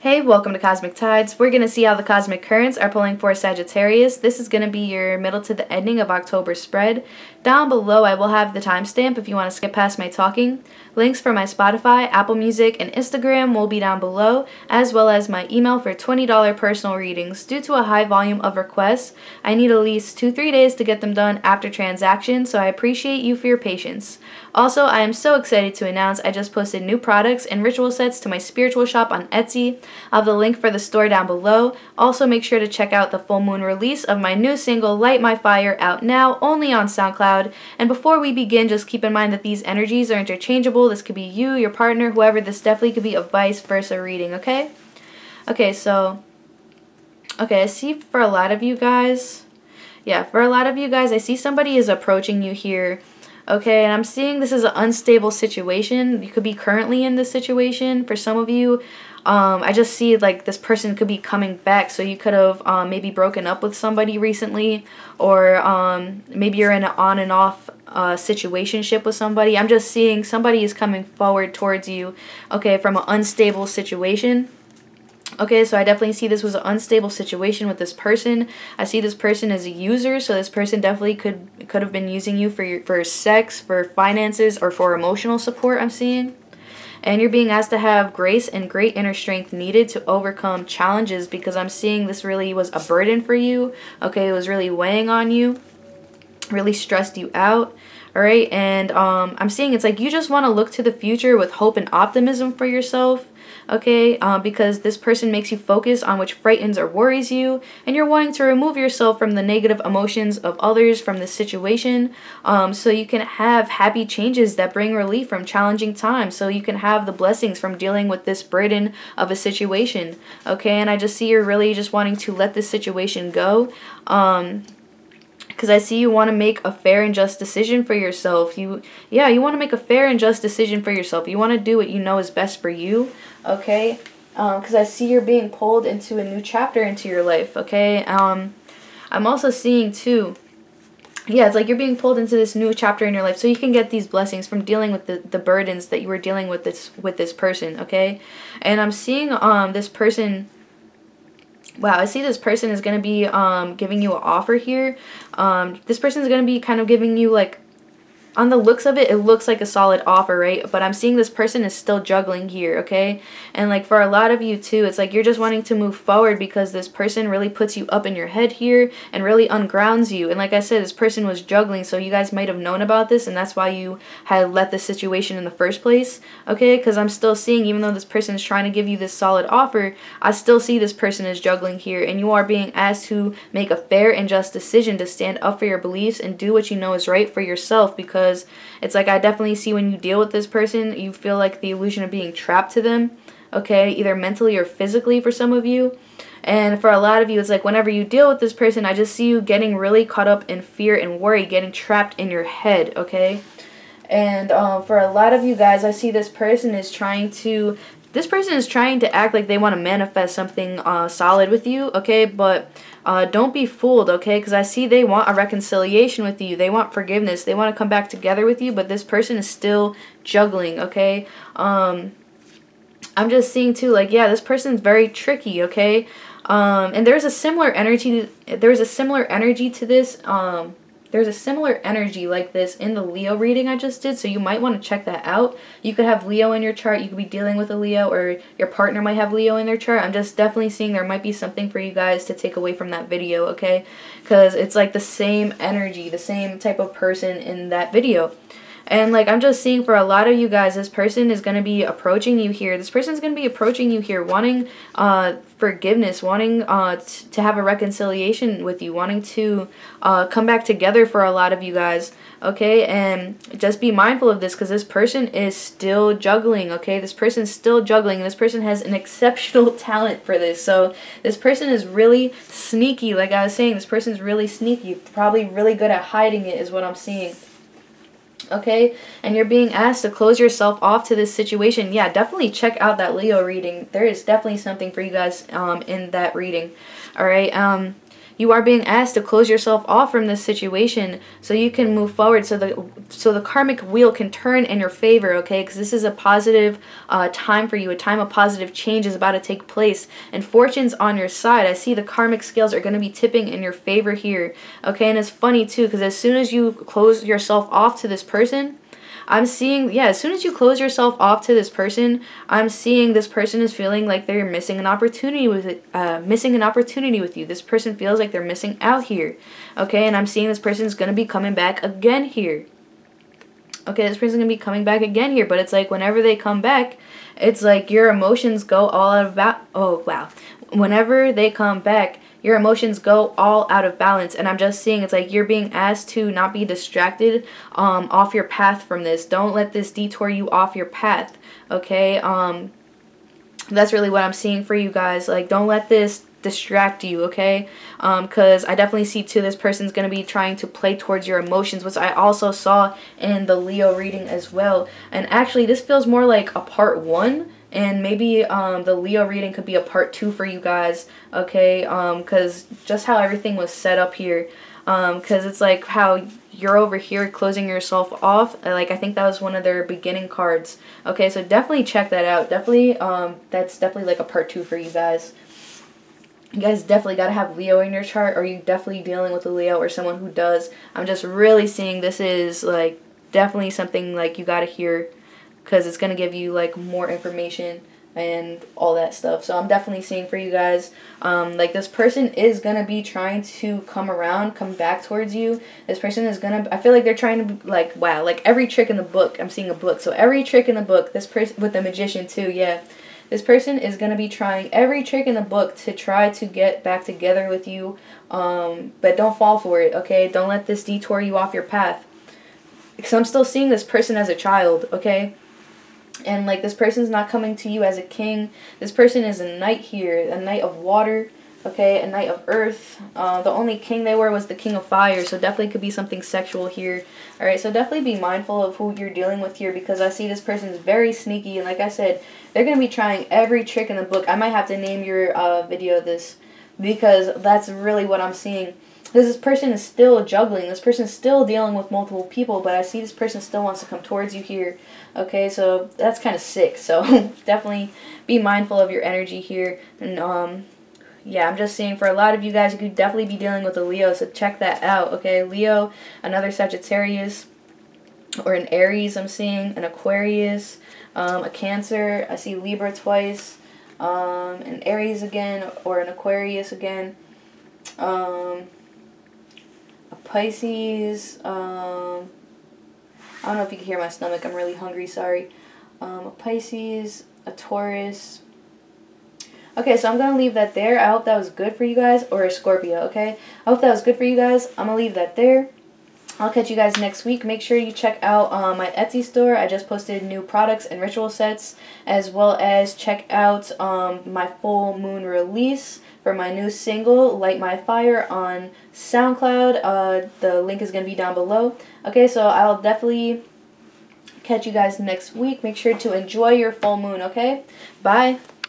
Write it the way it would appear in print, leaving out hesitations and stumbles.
Hey, welcome to Cosmic Tides. We're going to see how the cosmic currents are pulling for Sagittarius. This is going to be your middle to the ending of October spread. Down below, I will have the timestamp if you want to skip past my talking. Links for my Spotify, Apple Music, and Instagram will be down below, as well as my email for $20 personal readings. Due to a high volume of requests, I need at least 2-3 days to get them done after transaction, so I appreciate you for your patience. Also, I am so excited to announce I just posted new products and ritual sets to my spiritual shop on Etsy. I'll have the link for the store down below. Also, make sure to check out the full moon release of my new single, Light My Fire, out now, only on SoundCloud. And before we begin, just keep in mind that these energies are interchangeable. This could be you, your partner, whoever. This definitely could be a vice versa reading, okay? Okay, I see for a lot of you guys, I see somebody is approaching you here. Okay, and I'm seeing this is an unstable situation. You could be currently in this situation. For some of you, I just see like this person could be coming back. So you could have maybe broken up with somebody recently, or maybe you're in an on and off situationship with somebody. I'm just seeing somebody is coming forward towards you, okay, from an unstable situation. Okay, so I definitely see this was an unstable situation with this person. I see this person as a user, so this person definitely could have been using you for sex, for finances, or for emotional support, I'm seeing. And you're being asked to have grace and great inner strength needed to overcome challenges, because I'm seeing this really was a burden for you. Okay, it was really weighing on you, really stressed you out. Alright, and I'm seeing it's like you just want to look to the future with hope and optimism for yourself. Okay, because this person makes you focus on which frightens or worries you, and you're wanting to remove yourself from the negative emotions of others from this situation, so you can have happy changes that bring relief from challenging times, so you can have the blessings from dealing with this burden of a situation. Okay, and I just see you're really just wanting to let this situation go, because I see you want to make a fair and just decision for yourself. You want to make a fair and just decision for yourself. You want to do what you know is best for you, okay? Because I see you're being pulled into a new chapter into your life, okay? I'm also seeing, too, it's like you're being pulled into this new chapter in your life so you can get these blessings from dealing with the burdens that you were dealing with this person, okay? And I'm seeing this person... Wow, I see this person is going to be giving you an offer here. This person is going to be kind of giving you, like, on the looks of it, it looks like a solid offer, right? But I'm seeing this person is still juggling here, okay? And, like, for a lot of you, too, it's like you're just wanting to move forward because this person really puts you up in your head here and really ungrounds you. And like I said, this person was juggling, so you guys might have known about this, and that's why you had let this situation in the first place, okay? Because I'm still seeing, even though this person is trying to give you this solid offer, I still see this person is juggling here, and you are being asked to make a fair and just decision to stand up for your beliefs and do what you know is right for yourself, because it's like I definitely see when you deal with this person, you feel like the illusion of being trapped to them, okay, either mentally or physically for some of you. And for a lot of you, it's like whenever you deal with this person, I just see you getting really caught up in fear and worry, getting trapped in your head, okay? And for a lot of you guys, I see this person is trying to act like they want to manifest something solid with you, okay? But don't be fooled, okay? Because I see they want a reconciliation with you. They want forgiveness. They want to come back together with you, but this person is still juggling, okay? I'm just seeing, too, like, yeah, this person's very tricky, okay? And there's a similar energy to this. There's a similar energy like this in the Leo reading I just did, so you might want to check that out. You could have Leo in your chart. You could be dealing with a Leo, or your partner might have Leo in their chart. I'm just definitely seeing there might be something for you guys to take away from that video, okay? Because it's like the same energy, the same type of person in that video. And, like, I'm just seeing for a lot of you guys, this person is going to be approaching you here. This person is going to be approaching you here, wanting forgiveness, wanting to have a reconciliation with you, wanting to come back together for a lot of you guys, okay? And just be mindful of this, because this person is still juggling, okay? This person is still juggling, and this person has an exceptional talent for this. So this person is really sneaky. Like I was saying, this person is really sneaky, probably really good at hiding it is what I'm seeing. Okay, and you're being asked to close yourself off to this situation. Yeah, definitely check out that Leo reading. There is definitely something for you guys in that reading. All right, you are being asked to close yourself off from this situation so you can move forward, so the karmic wheel can turn in your favor, okay? Because this is a positive time for you. A time of positive change is about to take place, and fortune's on your side. I see the karmic scales are going to be tipping in your favor here, okay? And it's funny too, because as soon as you close yourself off to this person, I'm seeing, yeah, as soon as you close yourself off to this person, I'm seeing this person is feeling like they're missing an opportunity with you. This person feels like they're missing out here, okay? And I'm seeing this person is going to be coming back again here. Okay, this person's going to be coming back again here, but it's like whenever they come back, it's like your emotions go all out of oh, wow. Whenever they come back, your emotions go all out of balance, and I'm just seeing it's like you're being asked to not be distracted off your path from this. Don't let this detour you off your path, okay? That's really what I'm seeing for you guys. Like, don't let this distract you, okay? Because I definitely see too this person's going to be trying to play towards your emotions, which I also saw in the Leo reading as well. And actually, this feels more like a part 1. And maybe the Leo reading could be a part 2 for you guys, okay? Because just how everything was set up here. Because it's like how you're over here closing yourself off. Like, I think that was one of their beginning cards. Okay, so definitely check that out. Definitely, that's definitely like a part 2 for you guys. You guys definitely got to have Leo in your chart, or you're definitely dealing with a Leo or someone who does. I'm just really seeing this is, like, definitely something, like, you got to hear, because it's going to give you, like, more information and all that stuff. So I'm definitely seeing for you guys, like, this person is going to be trying to come back towards you. This person is going to, I feel like they're trying to, like, wow, like, every trick in the book. I'm seeing a book. So every trick in the book, this person, with the Magician too, yeah. This person is going to be trying every trick in the book to try to get back together with you, but don't fall for it, okay? Don't let this detour you off your path. Because I'm still seeing this person as a child, okay? And, like, this person's not coming to you as a king. This person is a knight here, a knight of water, okay, a knight of earth. The only king they were was the king of fire, so definitely could be something sexual here. Alright, so definitely be mindful of who you're dealing with here, because I see this person's very sneaky, and like I said, they're going to be trying every trick in the book. I might have to name your video this, because that's really what I'm seeing. Because this person is still juggling. This person is still dealing with multiple people, but I see this person still wants to come towards you here. Okay, so that's kind of sick. So definitely be mindful of your energy here. And yeah, I'm just saying for a lot of you guys, you could definitely be dealing with a Leo, so check that out. Okay, Leo, another Sagittarius, or an Aries I'm seeing, an Aquarius, a Cancer. I see Libra twice, an Aries again, or an Aquarius again. A Pisces, I don't know if you can hear my stomach, I'm really hungry, sorry. A Pisces, a Taurus. Okay, so I'm going to leave that there. I hope that was good for you guys, or a Scorpio, okay? I hope that was good for you guys. I'm going to leave that there. I'll catch you guys next week. Make sure you check out my Etsy store. I just posted new products and ritual sets, as well as check out my full moon release for my new single, Light My Fire, on SoundCloud. The link is going to be down below. Okay, so I'll definitely catch you guys next week. Make sure to enjoy your full moon, okay? Bye.